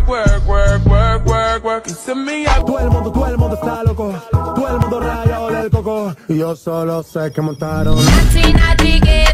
work. Y se me ha... Todo el mundo está loco. Todo el mundo raya del coco. Y yo solo sé que montaron. Nati, nati, que